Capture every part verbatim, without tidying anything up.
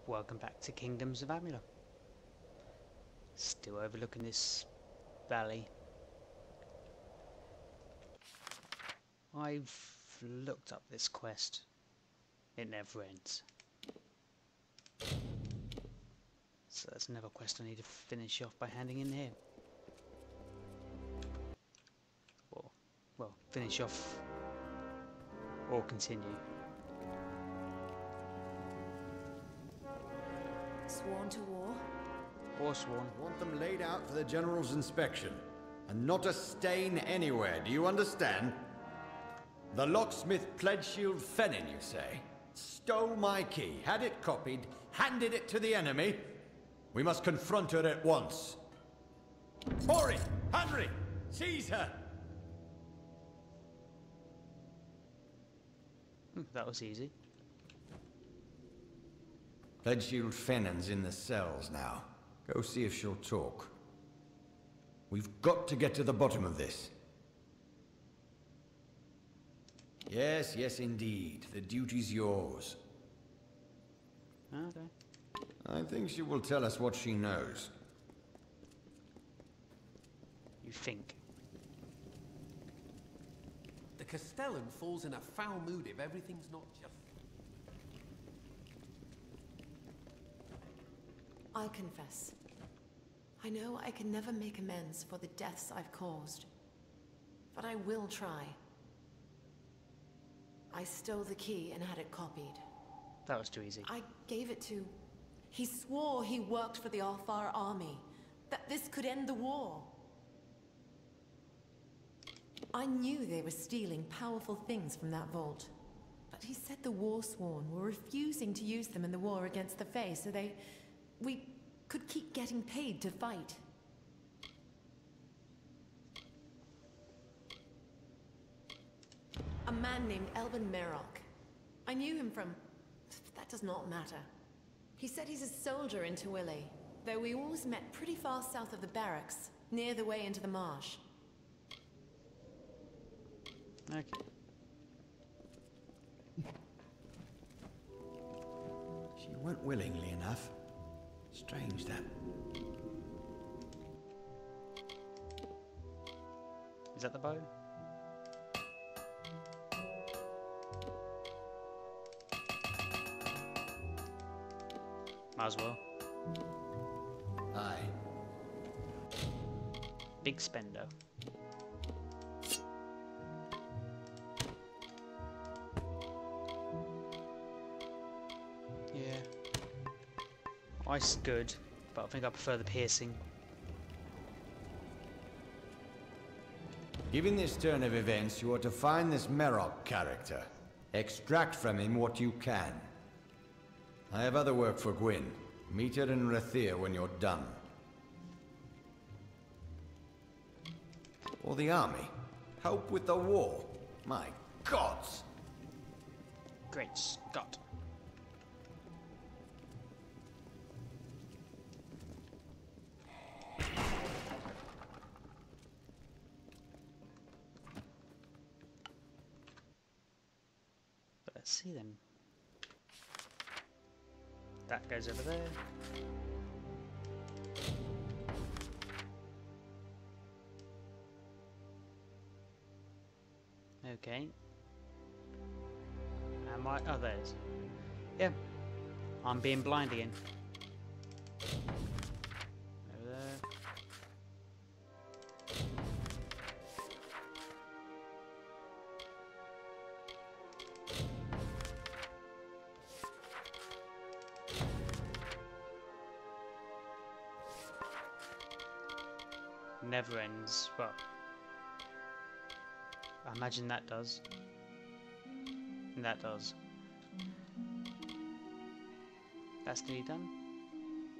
Welcome back to Kingdoms of Amalur. Still overlooking this valley. I've looked up this quest. It never ends. So that's another quest I need to finish off by handing in here. Or, well, finish off or continue. Sworn to war? Forsworn. I want them laid out for the General's inspection. And not a stain anywhere, do you understand? The locksmith Pledgeshield Fennin, you say? Stole my key, had it copied, handed it to the enemy? We must confront her at once. Ori! Henry! Seize her! That was easy. Pledgeshield Fennin's in the cells now. Go see if she'll talk. We've got to get to the bottom of this. Yes, yes indeed. The duty's yours. Okay. I think she will tell us what she knows. You think? The Castellan falls in a foul mood if everything's not just... I'll confess. I know I can never make amends for the deaths I've caused. But I will try. I stole the key and had it copied. That was too easy. I gave it to... He swore he worked for the Alfar army. That this could end the war. I knew they were stealing powerful things from that vault. But he said the Warsworn were refusing to use them in the war against the Fae, so they... we could keep getting paid to fight. A man named Elvin Merrock. I knew him from... that does not matter. He said he's a soldier in Tawili, though we always met pretty far south of the barracks, near the way into the marsh. Okay. She went willingly enough. Strange that. Is that the bow? Might as well. Aye. Big spender. Yeah. Ice is good, but I think I prefer the piercing. Given this turn of events, you are to find this Merrock character. Extract from him what you can. I have other work for Gwyn. Meet her in Rathir when you're done. Or the army. Help with the war. My gods! Great Scott. But let's see them. That goes over there. Okay. And my oh there's. Yeah. I'm being blind again. Over there. Never ends. Well, I imagine that does. And that does. That's nearly done.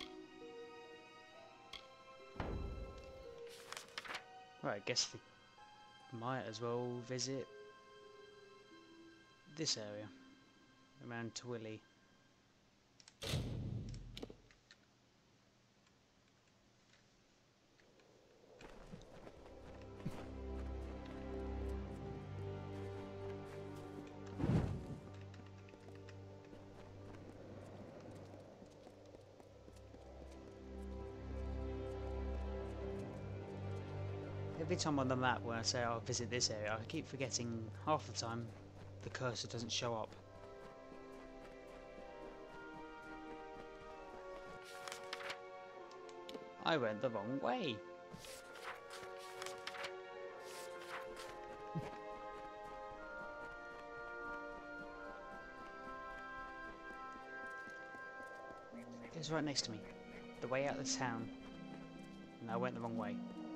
Right, I guess we might as well visit this area around Tawili. Every time on the map when I say I'll visit this area, I keep forgetting half the time the cursor doesn't show up. I went the wrong way. It was right next to me. The way out of the town. And I went the wrong way.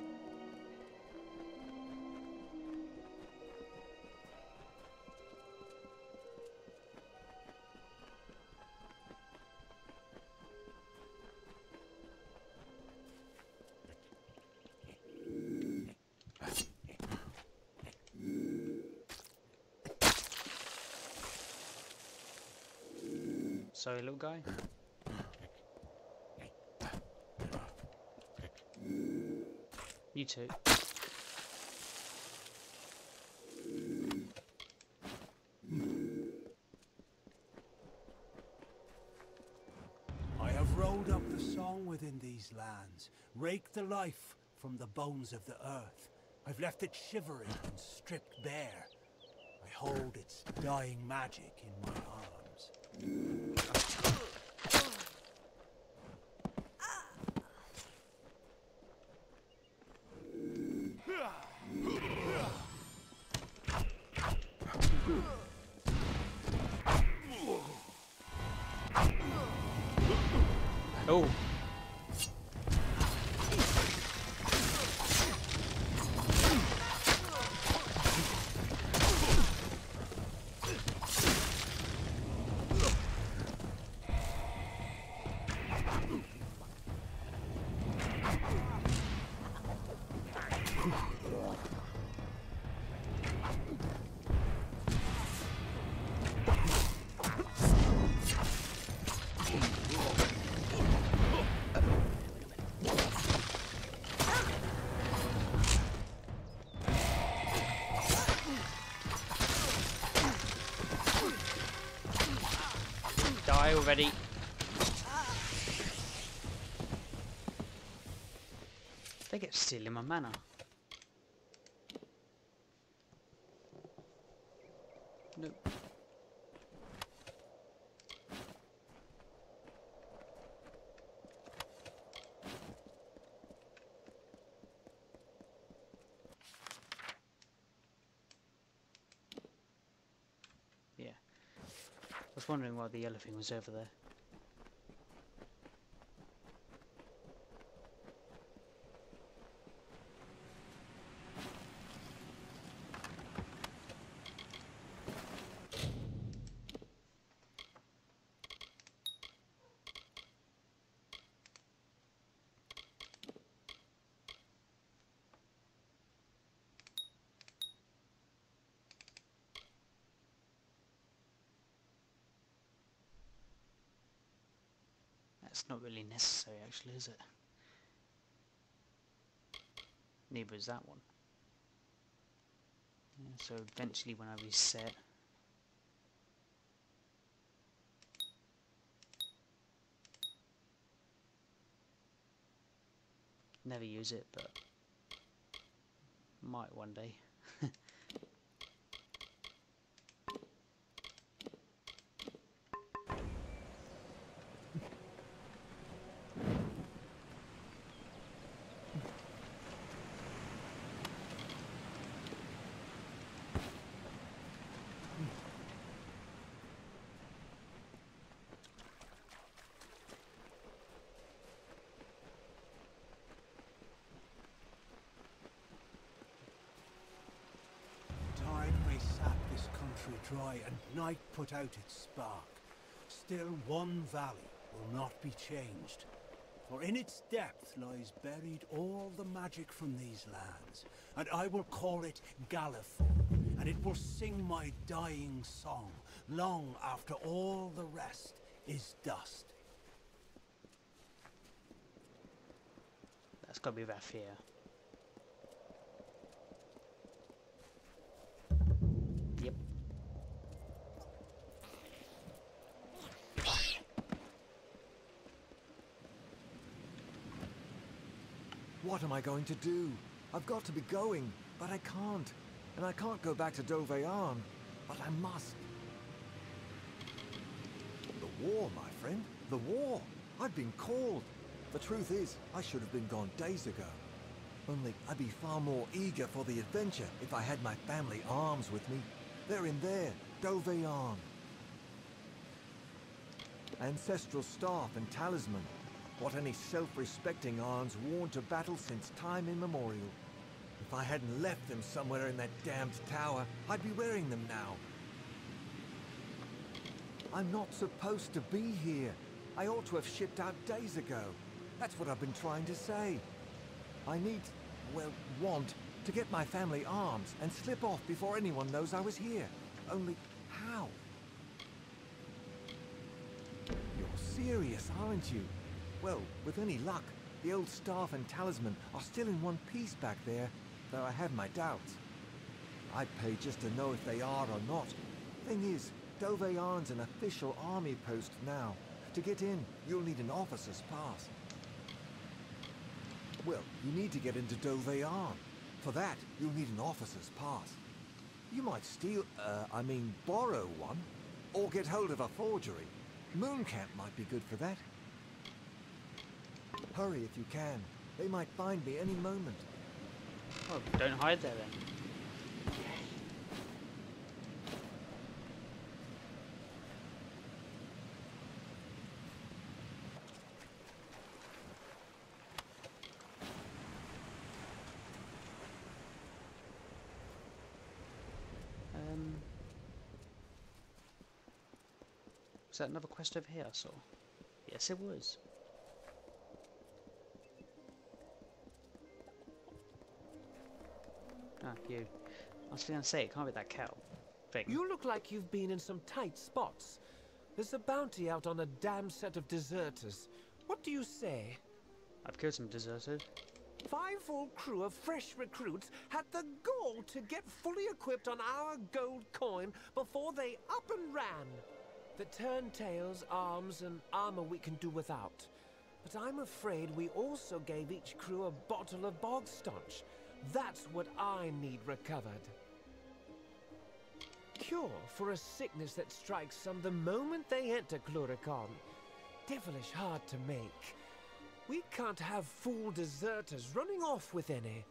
Sorry, little guy. You too. I have rolled up the song within these lands, raked the life from the bones of the earth. I've left it shivering and stripped bare. I hold its dying magic in my arms. Oh. Die already. They get stealing my mana. Nope. Yeah. I was wondering why the yellow thing was over there. That's not really necessary, actually, is it? Neither is that one. Yeah, so eventually when I reset... Never use it, but... might one day. Dry and night put out its spark. Still one valley will not be changed, for in its depth lies buried all the magic from these lands, and I will call it Galliford, and it will sing my dying song long after all the rest is dust. That's gotta be rathir. Yep. What am I going to do? I've got to be going, but I can't. And I can't go back to Doveyan, but I must. The war, my friend. The war. I've been called. The truth is, I should have been gone days ago. Only I'd be far more eager for the adventure if I had my family arms with me. They're in there, Doveyan. Ancestral staff and talisman. What any self-respecting Arn's worn to battle since time immemorial. If I hadn't left them somewhere in that damned tower, I'd be wearing them now. I'm not supposed to be here. I ought to have shipped out days ago. That's what I've been trying to say. I need, well, want to get my family arms and slip off before anyone knows I was here. Only how? You're serious, aren't you? Well, with any luck, the old staff and talisman are still in one piece back there, though I have my doubts. I'd pay just to know if they are or not. Thing is, Doveyan's an official army post now. To get in, you'll need an officer's pass. Well, you need to get into Doveyan. For that, you'll need an officer's pass. You might steal, uh, I mean, borrow one, or get hold of a forgery. Mooncamp might be good for that. Hurry if you can. They might find me any moment. Oh, don't hide there then. Um, was that another quest over here I saw? Yes, it was. Ah, you. I was going to say, it can't be that cow thing. You look like you've been in some tight spots. There's a bounty out on a damn set of deserters. What do you say? I've killed some deserters. Five full crew of fresh recruits had the gall to get fully equipped on our gold coin before they up and ran. The turntails, arms, and armor we can do without. But I'm afraid we also gave each crew a bottle of bog staunch. That's what I need recovered. Cure for a sickness that strikes some the moment they enter Cluricon. Devilish hard to make. We can't have fool deserters running off with any.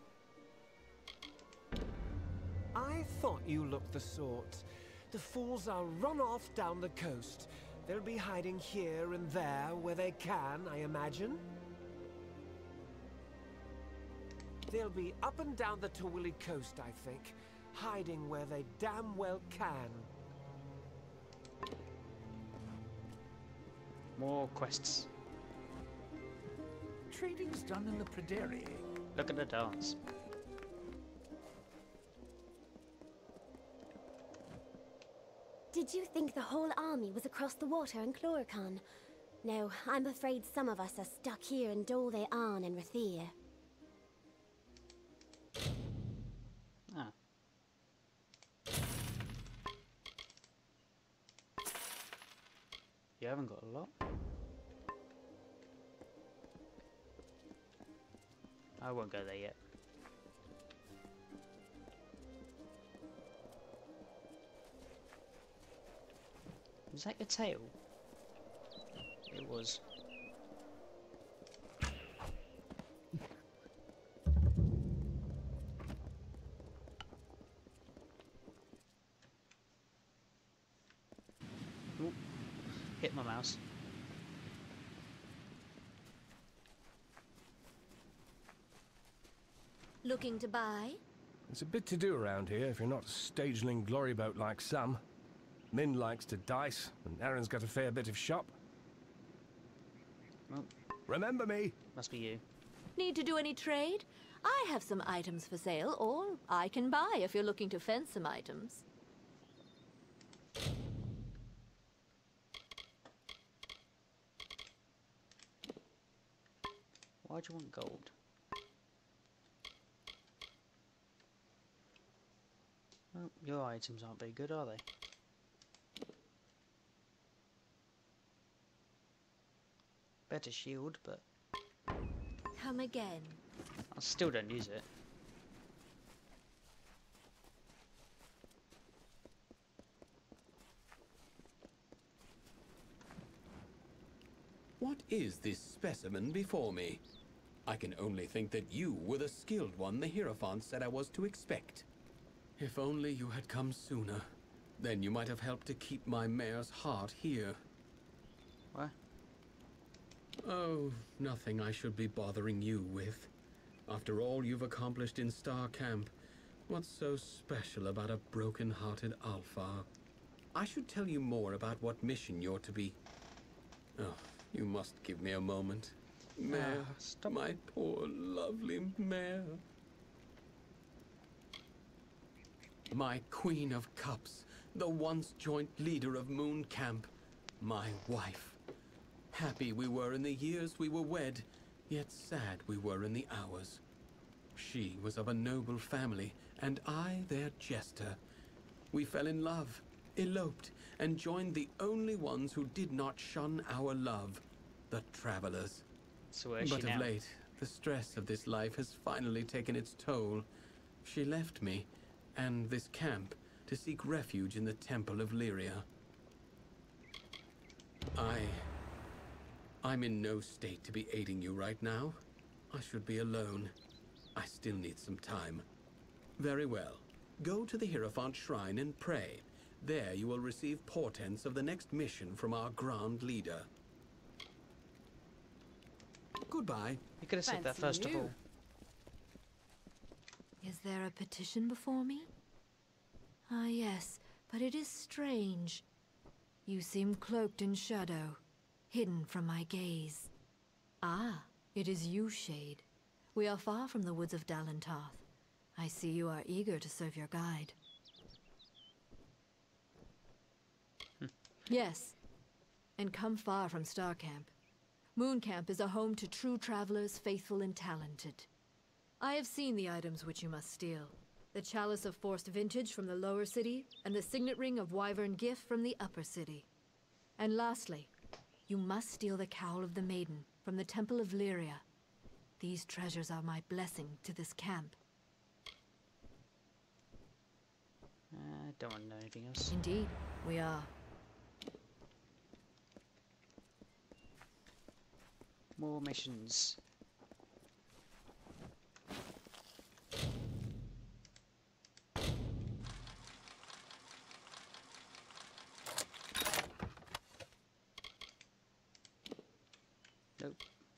I thought you looked the sort. The fools are run off down the coast. They'll be hiding here and there where they can, I imagine. They'll be up and down the Tawili coast, I think, hiding where they damn well can. More quests. Trading's done in the Pradarii. Look at the dance. Did you think the whole army was across the water in Cluricon? No, I'm afraid some of us are stuck here in Doveyan and Rathir. Ah. You haven't got a lot. I won't go there yet. Was that your tail? It was. Ooh, hit my mouse. Looking to buy? There's a bit to do around here if you're not a stageling gloryboat like some. Min likes to dice, and Aaron's got a fair bit of shop. Well, remember me? must be you. Need to do any trade? I have some items for sale, or I can buy if you're looking to fence some items. Why'd you want gold? Well, your items aren't very good, are they? Better shield, but Come again. I still don't use it. What is this specimen before me? I can only think that you were the skilled one the Hierophant said I was to expect. If only you had come sooner, then you might have helped to keep my mare's heart here. What? Oh, nothing I should be bothering you with. After all you've accomplished in Star Camp, what's so special about a broken-hearted Alpha? I should tell you more about what mission you're to be... Oh, you must give me a moment. Mare, Ah, stop. my poor, lovely mare. My Queen of Cups, the once joint leader of Moon Camp, my wife. Happy we were in the years we were wed, yet sad we were in the hours. She was of a noble family, and I their jester. We fell in love, eloped, and joined the only ones who did not shun our love, the travelers. So where is But she of now? late, the stress of this life has finally taken its toll. She left me, and this camp, to seek refuge in the Temple of Lyria. I... I'm in no state to be aiding you right now. I should be alone. I still need some time. Very well. Go to the Hierophant Shrine and pray. There you will receive portents of the next mission from our Grand Leader. Goodbye. You could have said that Fancy first of you. all. Is there a petition before me? Ah, yes, but it is strange. You seem cloaked in shadow, hidden from my gaze. Ah, it is you, Shade. We are far from the woods of Dalentarth. I see you are eager to serve your guide. Yes, and come far from Star Camp. Moon Camp is a home to true travelers, faithful and talented. I have seen the items which you must steal. The Chalice of Forced Vintage from the lower city, and the Signet Ring of Wyvern Gift from the upper city. And lastly, you must steal the Cowl of the Maiden from the Temple of Lyria. These treasures are my blessing to this camp. I uh, don't want to know anything else. Indeed, we are. More missions. Nope.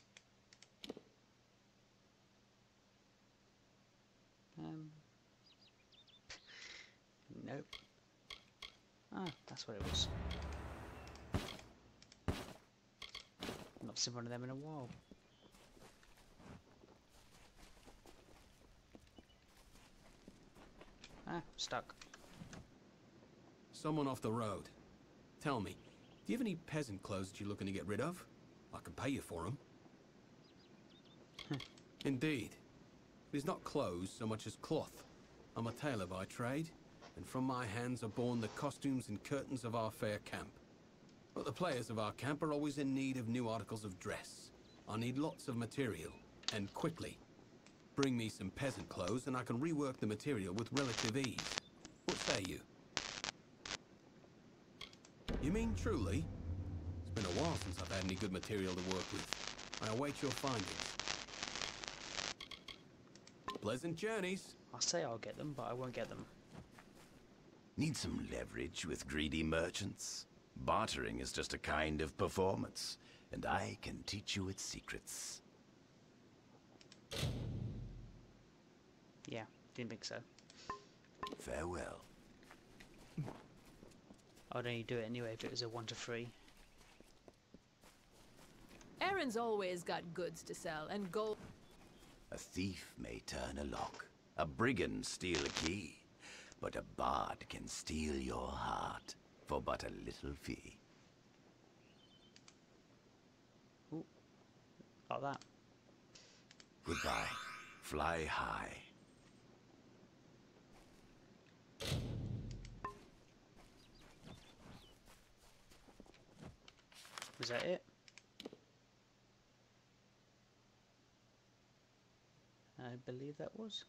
Um. Nope. Ah, that's what it was. Not seen one of them in a while. Ah, stuck. Someone off the road. Tell me, do you have any peasant clothes that you're looking to get rid of? I can pay you for them. Indeed. It is not clothes so much as cloth. I'm a tailor by trade, and from my hands are born the costumes and curtains of our fair camp. But the players of our camp are always in need of new articles of dress. I need lots of material, and quickly. Bring me some peasant clothes and I can rework the material with relative ease. What say you? You mean truly? It's been a while since I've had any good material to work with. I await your findings. Pleasant journeys. I'll say I'll get them, but I won't get them. Need some leverage with greedy merchants? Bartering is just a kind of performance, and I can teach you its secrets. Yeah, didn't think so. Farewell. I'd only do it anyway if it was a one to three. Aaron's always got goods to sell, and gold... A thief may turn a lock, a brigand steal a key, but a bard can steal your heart for but a little fee. Ooh, like that. Goodbye. Fly high. Was that it? I believe that was.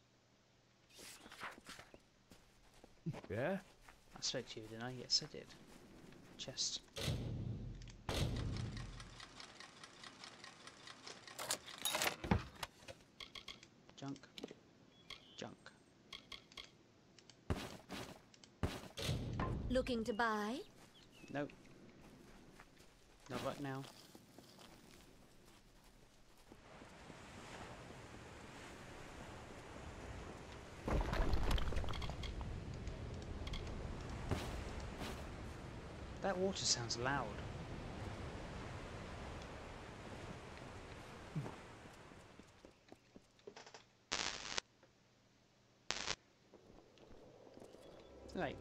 Yeah? I spoke to you, didn't I? Yes, I did. Chest. Looking to buy? Nope. Not right now. That water sounds loud. Right.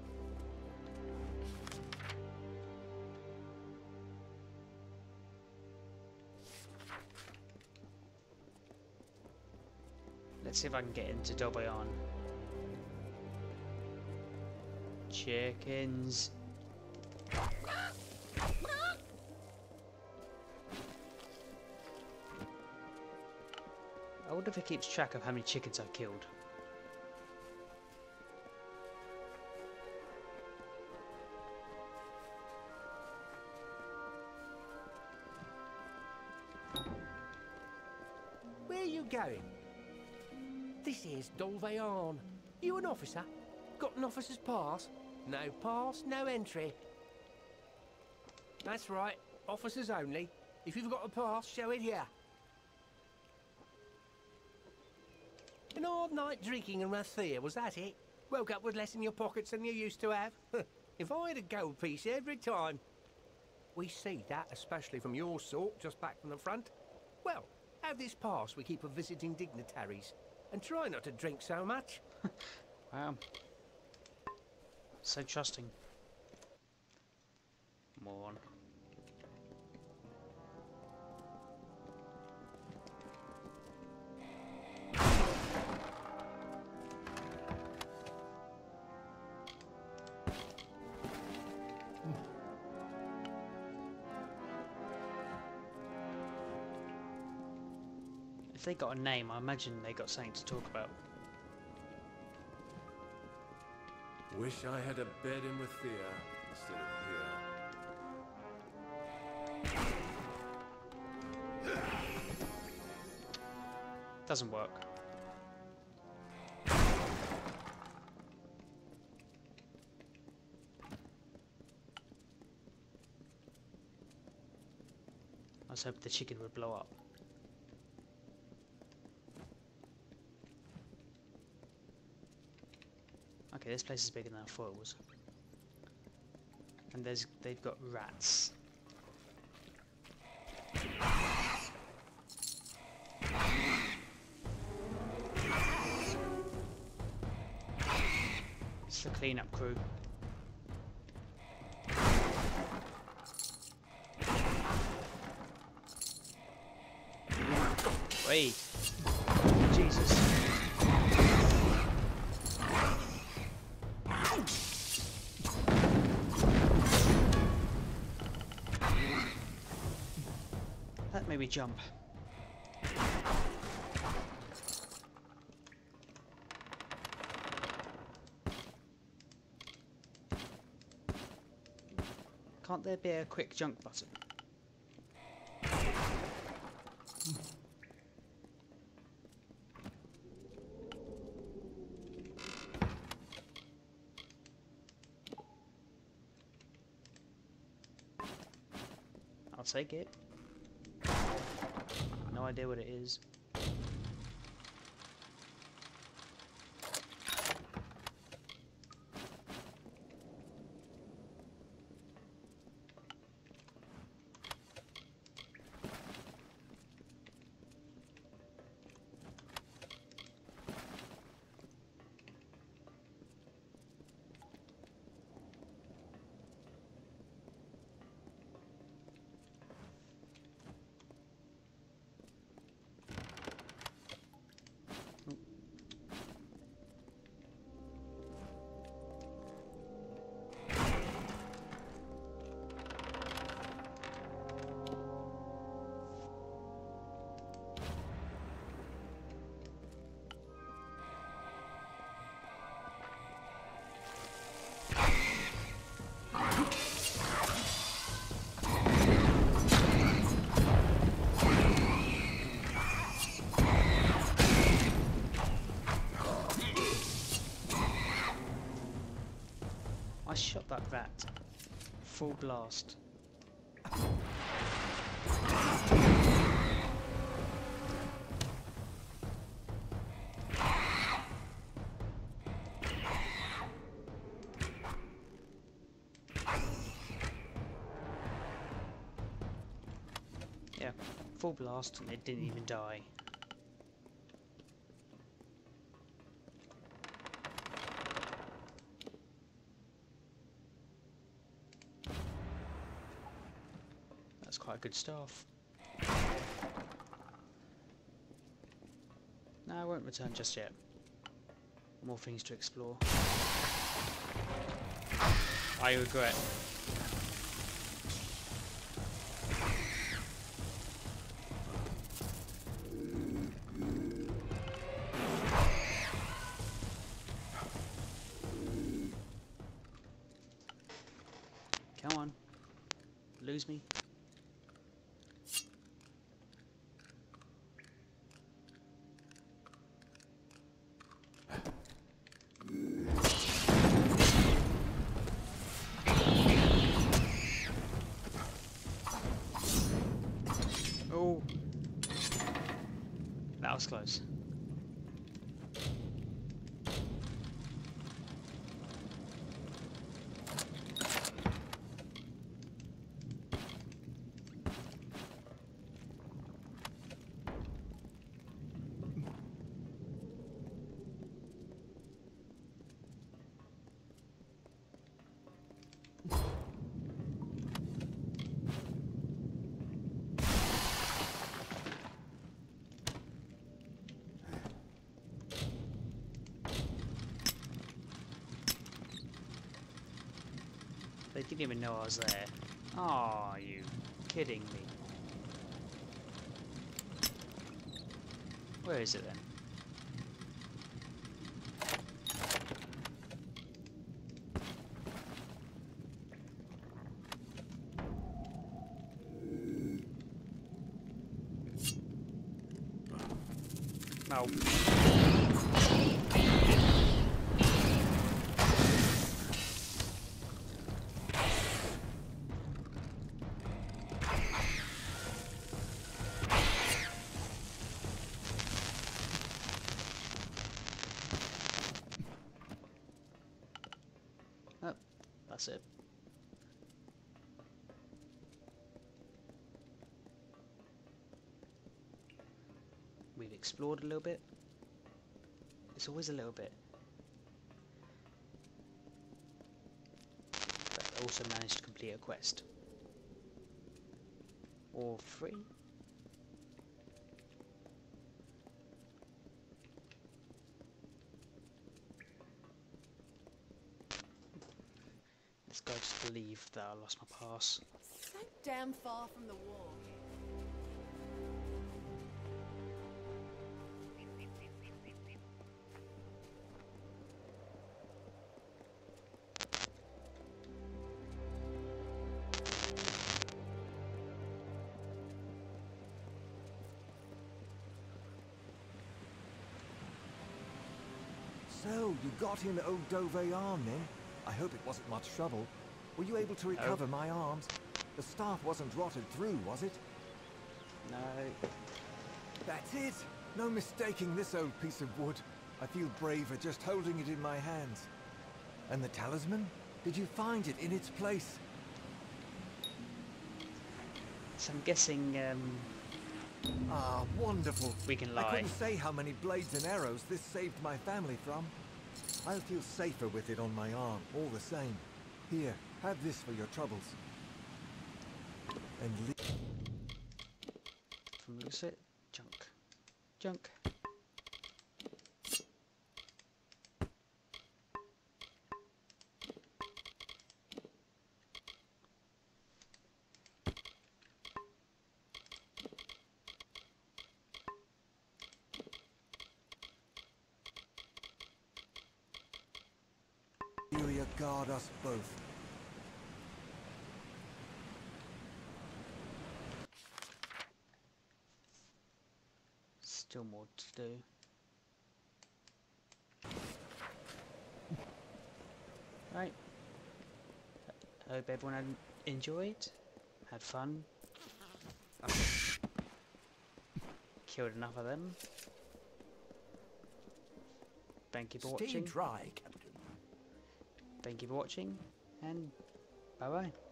Let's see if I can get into Dobayan. Chickens. I wonder if it keeps track of how many chickens I've killed. Where are you going? This is Dolvayan. You an officer? Got an officer's pass? No pass, no entry. That's right, officers only. If you've got a pass, show it here. An hard night drinking in rathir, was that it? Woke up with less in your pockets than you used to have? If I had a gold piece every time. We see that, especially from your sort, just back from the front. Well, have this pass we keep for visiting dignitaries. And try not to drink so much. Wow. So trusting. More on. If they got a name, I imagine they got something to talk about. Wish I had a bed in Rathir instead of here. Doesn't work. I was hoping the chicken would blow up. Okay, this place is bigger than I thought it was. And there's they've got rats. It's the cleanup crew. Wait. Jesus. That made me jump. Can't there be a quick jump button? I'll take it. No idea what it is. that. Full blast. Yeah, full blast and it didn't even die. That's quite good stuff. No, I won't return just yet. More things to explore. I regret. Come on. Lose me. Oh. That was close. They didn't even know I was there. Oh, are you kidding me? Where is it then? Oh. Oh, that's it. We've explored a little bit. It's always a little bit. But I also managed to complete a quest. Or three? This guy just believed that I lost my pass. So damn far from the wall. So, you got in old Dove arm then? I hope it wasn't much trouble. Were you able to recover Oh. my arms? The staff wasn't rotted through, was it? No. That's it! No mistaking this old piece of wood. I feel braver just holding it in my hands. And the talisman? Did you find it in its place? So I'm guessing um, Ah, wonderful. we can I lie. couldn't say how many blades and arrows this saved my family from. I'll feel safer with it on my arm, all the same. Here, have this for your troubles. And li- From the looks of it, junk. Junk. Julia guard us both. Still more to do. Right. Hope everyone had enjoyed, had fun, killed enough of them. Thank you for Stay watching. dry, Captain. Thank you for watching, and bye bye.